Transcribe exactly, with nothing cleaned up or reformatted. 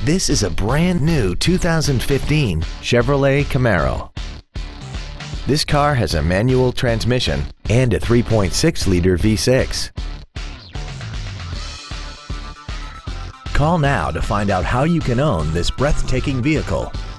This is a brand new two thousand fifteen Chevrolet Camaro. This car has a manual transmission and a three point six liter V six. Call now to find out how you can own this breathtaking vehicle.